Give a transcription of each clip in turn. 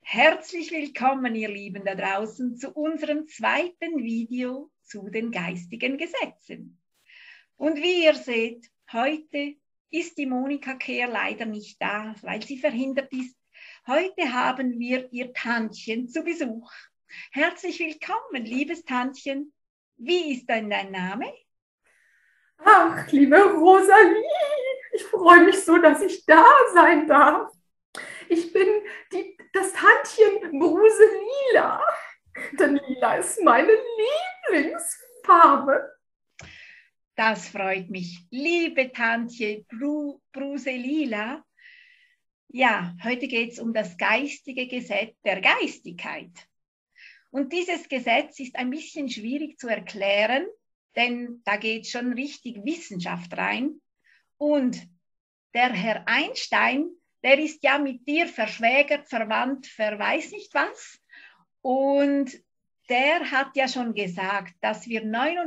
Herzlich willkommen, ihr Lieben da draußen, zu unserem zweiten Video zu den geistigen Gesetzen. Und wie ihr seht, heute ist die Monika Kehr leider nicht da, weil sie verhindert ist. Heute haben wir ihr Tantchen zu Besuch. Herzlich willkommen, liebes Tantchen. Wie ist denn dein Name? Ach, liebe Rosalie, ich freue mich so, dass ich da sein darf. Ich bin das Tantchen Bruse Lila, denn Lila ist meine Lieblingsfarbe. Das freut mich, liebe Tantje Bruse Lila. Ja, heute geht es um das geistige Gesetz der Geistigkeit. Und dieses Gesetz ist ein bisschen schwierig zu erklären, denn da geht schon richtig Wissenschaft rein. Und der Herr Einstein, der ist ja mit dir verschwägert, verwandt, weiß nicht was. Und der hat ja schon gesagt, dass wir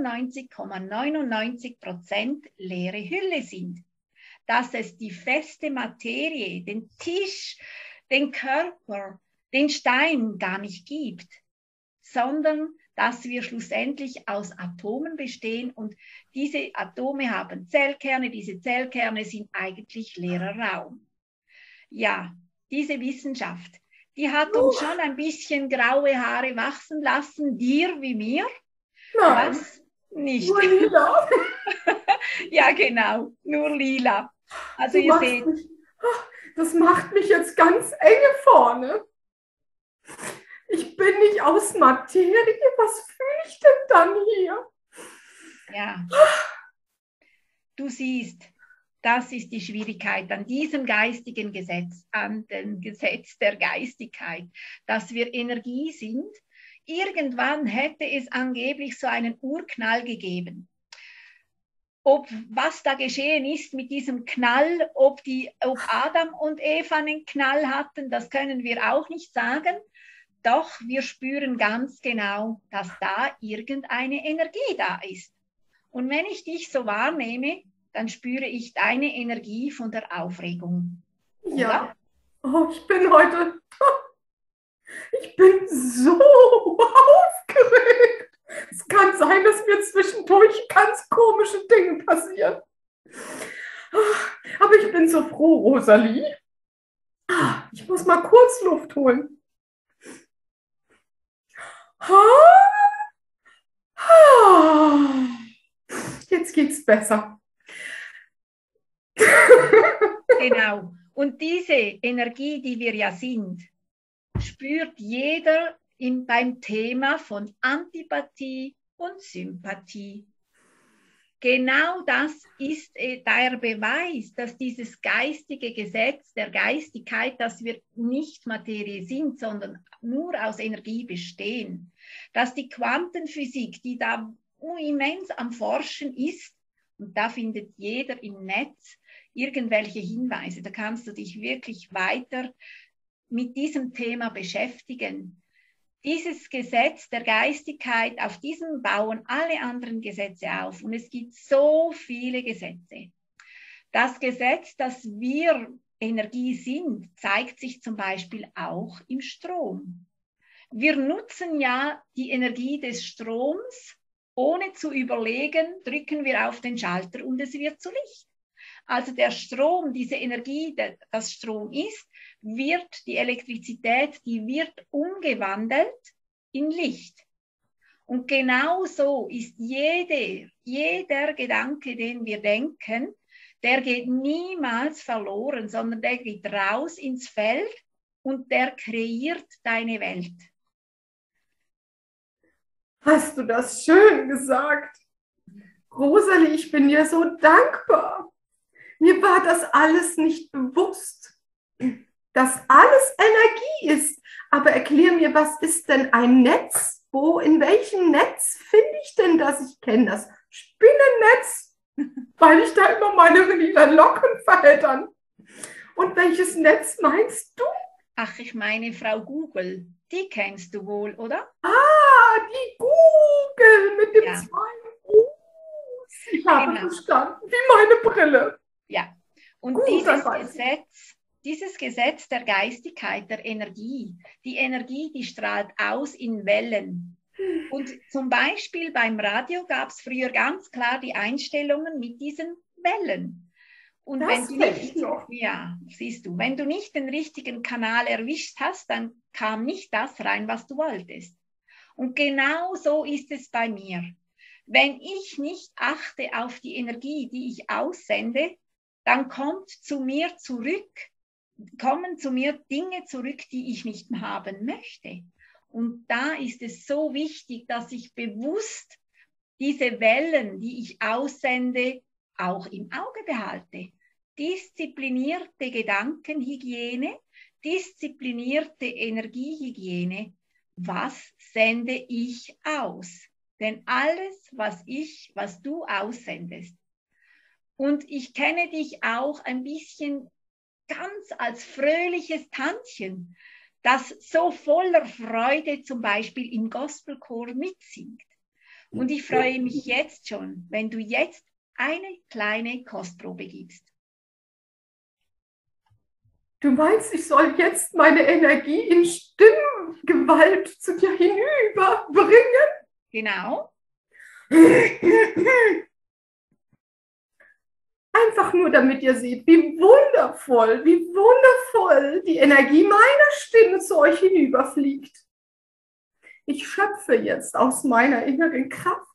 99,99% leere Hülle sind. Dass es die feste Materie, den Tisch, den Körper, den Stein gar nicht gibt, sondern dass wir schlussendlich aus Atomen bestehen und diese Atome haben Zellkerne, diese Zellkerne sind eigentlich leerer Raum. Ja, diese Wissenschaft, die hat uns schon ein bisschen graue Haare wachsen lassen, dir wie mir. Nein, was nicht. Nur lila. Ja, genau, nur lila. Also ihr seht, das macht mich jetzt ganz enge vorne. Ich bin nicht aus Materie. Was fühle ich denn dann hier? Ja, du siehst, das ist die Schwierigkeit an diesem geistigen Gesetz, an dem Gesetz der Geistigkeit, dass wir Energie sind. Irgendwann hätte es angeblich so einen Urknall gegeben. Was da geschehen ist mit diesem Knall, ob Adam und Eva einen Knall hatten, das können wir auch nicht sagen. Doch wir spüren ganz genau, dass da irgendeine Energie da ist. Und wenn ich dich so wahrnehme, dann spüre ich deine Energie von der Aufregung. Ja. Oh, ich bin so aufgeregt. Es kann sein, dass mir zwischendurch ganz komische Dinge passieren. Aber ich bin so froh, Rosalie. Ich muss mal kurz Luft holen. Jetzt geht's besser. Genau. Und diese Energie, die wir ja sind, spürt jeder beim Thema von Antipathie und Sympathie. Genau das ist der Beweis, dass dieses geistige Gesetz der Geistigkeit, dass wir nicht Materie sind, sondern nur aus Energie bestehen. Dass die Quantenphysik, die da immens am Forschen ist, und da findet jeder im Netz irgendwelche Hinweise, da kannst du dich wirklich weiter mit diesem Thema beschäftigen. Dieses Gesetz der Geistigkeit, auf diesem bauen alle anderen Gesetze auf. Und es gibt so viele Gesetze. Das Gesetz, dass wir Energie sind, zeigt sich zum Beispiel auch im Strom. Wir nutzen ja die Energie des Stroms, ohne zu überlegen, drücken wir auf den Schalter und es wird zu Licht. Also der Strom, diese Energie, das Strom ist, die Elektrizität, die wird umgewandelt in Licht. Und genau so ist jeder Gedanke, den wir denken, der geht niemals verloren, sondern der geht raus ins Feld und der kreiert deine Welt. Hast du das schön gesagt? Rosalie, ich bin dir so dankbar. Mir war das alles nicht bewusst, dass alles Energie ist. Aber erklär mir, was ist denn ein Netz? In welchem Netz finde ich denn das? Ich kenne das Spinnennetz, weil ich da immer meine lila Locken verheddern. Und welches Netz meinst du? Ach, ich meine Frau Google. Die kennst du wohl, oder? Die Google mit dem zwei U's. Ich habe verstanden, wie meine Brille. Ja, und dieses Gesetz, dieses Gesetz der Geistigkeit, der Energie, die Energie, die strahlt aus in Wellen. Und zum Beispiel beim Radio gab es früher ganz klar die Einstellungen mit diesen Wellen. Und Das wenn du kenn nicht, ich noch. ja, siehst du, wenn du nicht den richtigen Kanal erwischt hast, dann kam nicht das rein, was du wolltest. Und genau so ist es bei mir. Wenn ich nicht achte auf die Energie, die ich aussende, dann kommen zu mir Dinge zurück, die ich nicht haben möchte. Und da ist es so wichtig, dass ich bewusst diese Wellen, die ich aussende, auch im Auge behalte. Disziplinierte Gedankenhygiene, disziplinierte Energiehygiene. Was sende ich aus? Denn alles, was du aussendest. Und ich kenne dich auch ein bisschen ganz als fröhliches Tantchen, das so voller Freude zum Beispiel im Gospelchor mitsingt. Und ich freue mich jetzt schon, wenn du jetzt eine kleine Kostprobe gibst. Du meinst, ich soll jetzt meine Energie in Stimmgewalt zu dir hinüberbringen? Genau. Einfach nur, damit ihr seht, wie wundervoll die Energie meiner Stimme zu euch hinüberfliegt. Ich schöpfe jetzt aus meiner inneren Kraft.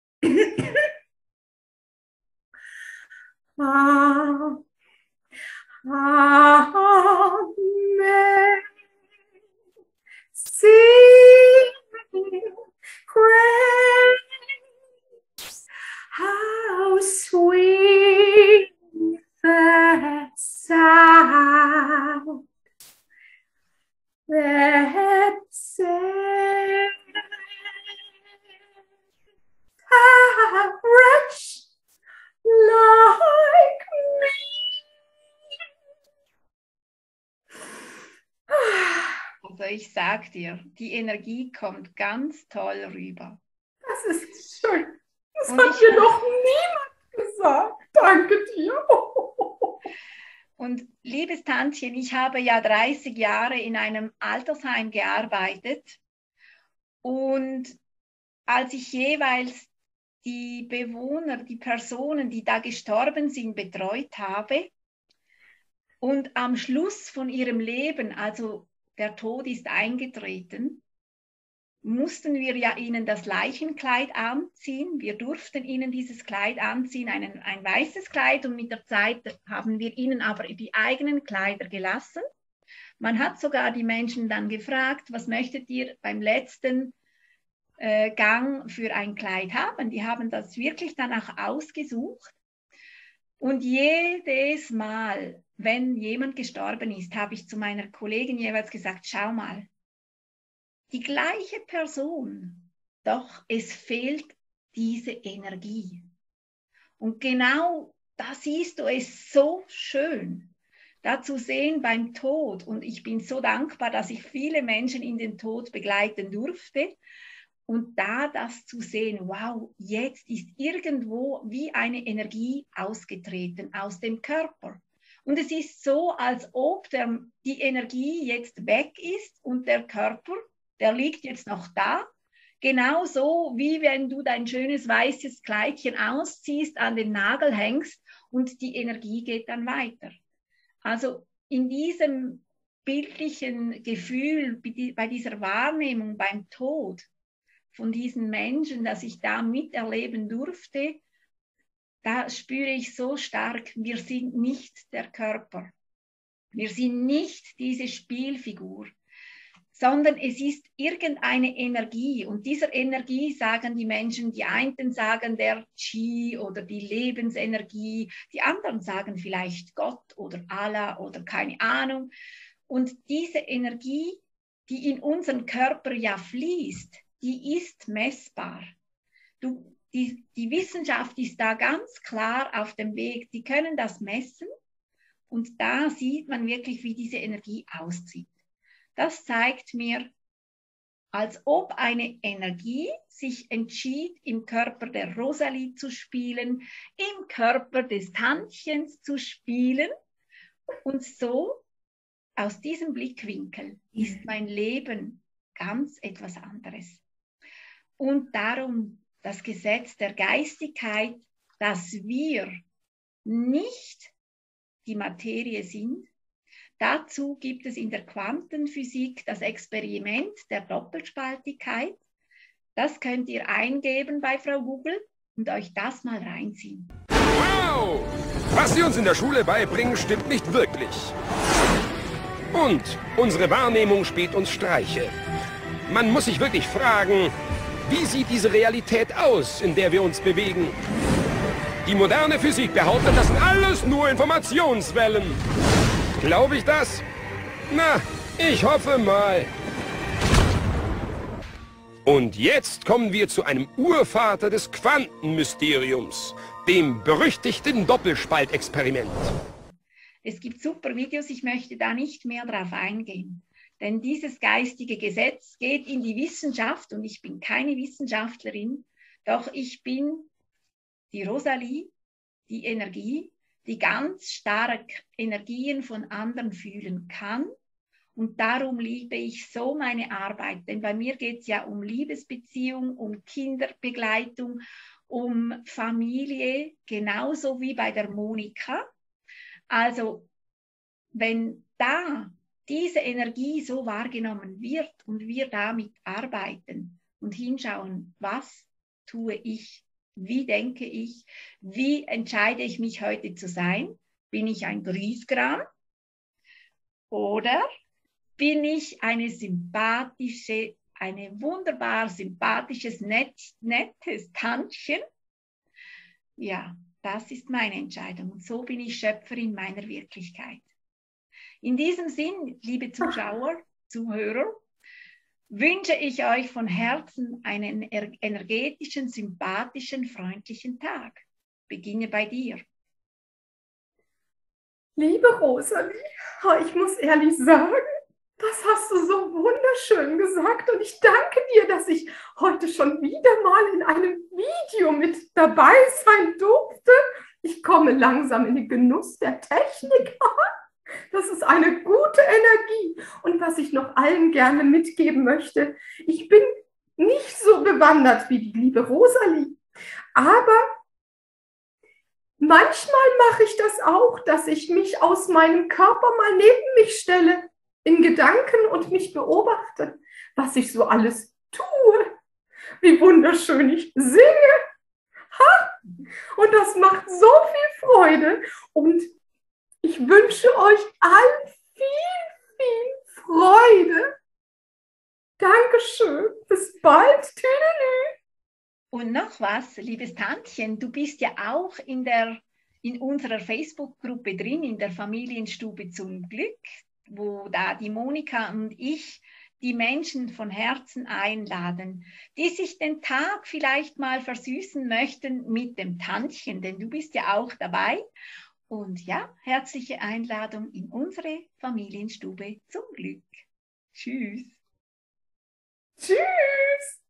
Amen. Sing praise, how sweet the sound that saved a wretch like me. Also ich sag dir, die Energie kommt ganz toll rüber. Das ist schön. Das Und hat mir noch niemand gesagt. Danke dir. Und liebes Tantchen, ich habe ja 30 Jahre in einem Altersheim gearbeitet. Und als ich jeweils die Bewohner, die Personen, die da gestorben sind, betreut habe und am Schluss von ihrem Leben, also der Tod ist eingetreten, mussten wir ja ihnen das Leichenkleid anziehen. Wir durften ihnen dieses Kleid anziehen, ein weißes Kleid, und mit der Zeit haben wir ihnen aber die eigenen Kleider gelassen. Man hat sogar die Menschen dann gefragt, was möchtet ihr beim letzten Gang für ein Kleid haben? Die haben das wirklich danach ausgesucht. Und jedes Mal, wenn jemand gestorben ist, habe ich zu meiner Kollegin jeweils gesagt, schau mal, die gleiche Person, doch es fehlt diese Energie. Und genau da siehst du es so schön, da zu sehen beim Tod. Und ich bin so dankbar, dass ich viele Menschen in den Tod begleiten durfte. Und da das zu sehen, wow, jetzt ist irgendwo wie eine Energie ausgetreten aus dem Körper. Und es ist so, als ob die Energie jetzt weg ist und der Körper, der liegt jetzt noch da. Genauso wie wenn du dein schönes weißes Kleidchen ausziehst, an den Nagel hängst und die Energie geht dann weiter. Also in diesem bildlichen Gefühl, bei dieser Wahrnehmung beim Tod von diesen Menschen, dass ich da miterleben durfte, da spüre ich so stark, wir sind nicht der Körper. Wir sind nicht diese Spielfigur, sondern es ist irgendeine Energie. Und dieser Energie sagen die Menschen, die einen sagen der Qi oder die Lebensenergie, die anderen sagen vielleicht Gott oder Allah oder keine Ahnung. Und diese Energie, die in unseren Körper ja fließt, die ist messbar. Die Wissenschaft ist da ganz klar auf dem Weg. Die können das messen und da sieht man wirklich, wie diese Energie aussieht. Das zeigt mir, als ob eine Energie sich entschied, im Körper der Rosalie zu spielen, im Körper des Tantchens zu spielen. Und so aus diesem Blickwinkel ist mein Leben ganz etwas anderes. Und darum das Gesetz der Geistigkeit, dass wir nicht die Materie sind. Dazu gibt es in der Quantenphysik das Experiment der Doppelspaltigkeit. Das könnt ihr eingeben bei Frau Google und euch das mal reinziehen. Wow! Was sie uns in der Schule beibringen, stimmt nicht wirklich. Und unsere Wahrnehmung spielt uns Streiche. Man muss sich wirklich fragen, wie sieht diese Realität aus, in der wir uns bewegen? Die moderne Physik behauptet, das sind alles nur Informationswellen. Glaube ich das? Na, ich hoffe mal. Und jetzt kommen wir zu einem Urvater des Quantenmysteriums, dem berüchtigten Doppelspaltexperiment. Es gibt super Videos, ich möchte da nicht mehr drauf eingehen. Denn dieses geistige Gesetz geht in die Wissenschaft und ich bin keine Wissenschaftlerin, doch ich bin die Rosalie, die Energie, die ganz stark Energien von anderen fühlen kann. Und darum liebe ich so meine Arbeit, denn bei mir geht es ja um Liebesbeziehung, um Kinderbegleitung, um Familie, genauso wie bei der Monika. Also wenn da diese Energie so wahrgenommen wird und wir damit arbeiten und hinschauen, was tue ich, wie denke ich, wie entscheide ich mich heute zu sein? Bin ich ein Griesgram oder bin ich eine wunderbar sympathisches, nettes Tantchen? Ja, das ist meine Entscheidung und so bin ich Schöpferin meiner Wirklichkeit. In diesem Sinn, liebe Zuschauer, Zuhörer, wünsche ich euch von Herzen einen energetischen, sympathischen, freundlichen Tag. Beginne bei dir. Liebe Rosalie, ich muss ehrlich sagen, das hast du so wunderschön gesagt und ich danke dir, dass ich heute schon wieder mal in einem Video mit dabei sein durfte. Ich komme langsam in den Genuss der Technik. Das ist eine gute Energie. Und was ich noch allen gerne mitgeben möchte, ich bin nicht so bewandert wie die liebe Rosalie, aber manchmal mache ich das auch, dass ich mich aus meinem Körper mal neben mich stelle, in Gedanken und mich beobachte, was ich so alles tue, wie wunderschön ich singe. Ha! Und das macht so viel Freude und ich wünsche euch allen viel Freude. Dankeschön. Bis bald. Tüdelü. Und noch was, liebes Tantchen, du bist ja auch in unserer Facebook-Gruppe drin, in der Familienstube zum Glück, wo da die Monika und ich die Menschen von Herzen einladen, die sich den Tag vielleicht mal versüßen möchten mit dem Tantchen, denn du bist ja auch dabei. Und ja, herzliche Einladung in unsere Familienstube zum Glück. Tschüss. Tschüss.